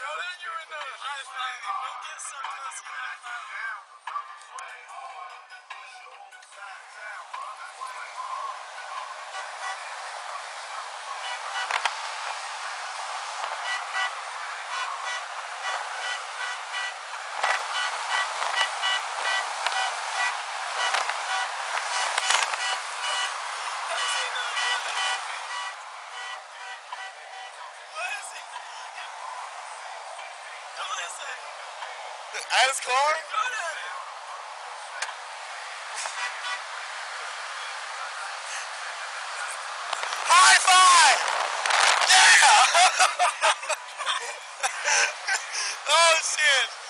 you were the high five. Don't get so close to high five. At his car? High five! Yeah! Oh shit!